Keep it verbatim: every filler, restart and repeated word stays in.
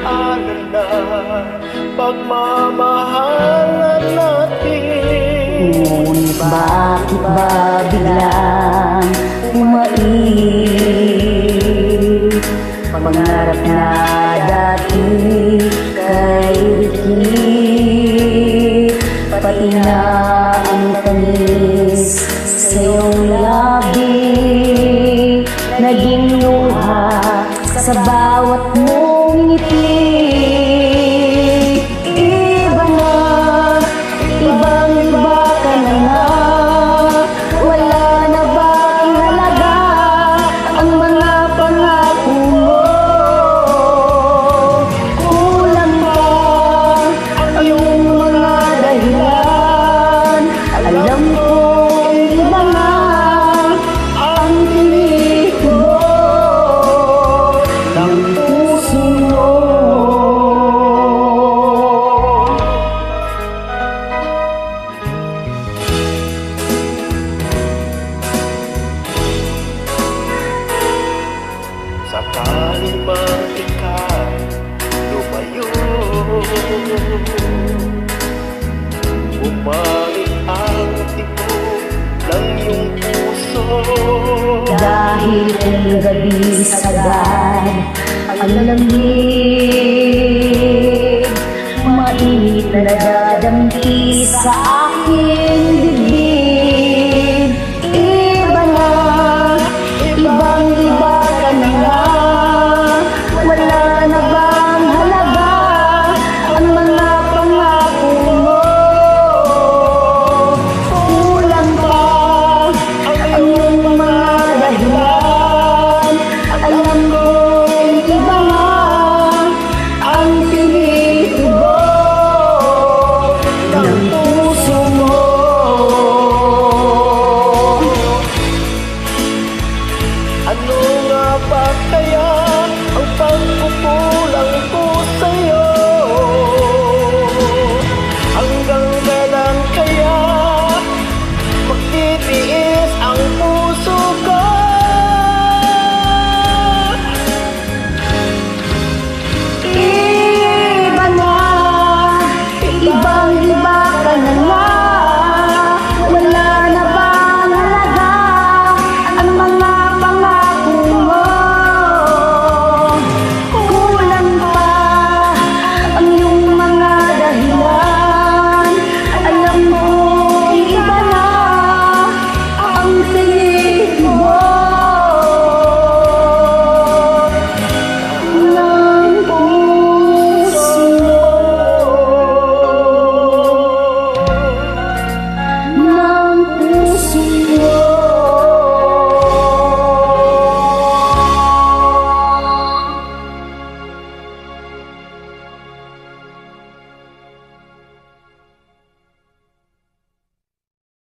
nag-aalala, pagmamahalan natin. Ngunit bakit ba biglang umaib? Pangarap na dati kay Ricky, pati na ang tamis sa iyong labi, naging luha sa bawat mong ngiti. Iba na, ibang iba ka na nga, wala na bang halaga ang mga pangako mo? Kulang pa ang iyong mga dahilan, alam kong iba na ang tinitibok ng puso mo. Sakali man ikaw lumayo, bumalik ang tibok ng iyong puso. Dahil kung gabi sagad ang lamig, mainit na nadadampi sa aking dibdib. Iba na, ibang iba ka na nga, wala na bang halaga ang mga pangako mo? Kulang pa ang iyong mga dahilan, alam kong iba nga ang tinitibok ng puso mo. Ano nga ba kaya